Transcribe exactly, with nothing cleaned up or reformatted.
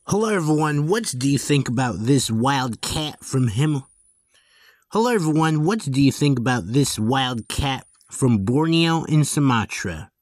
Hello everyone, what do you think about this wild cat from him? Hello everyone, what do you think about this wild cat from Borneo and Sumatra?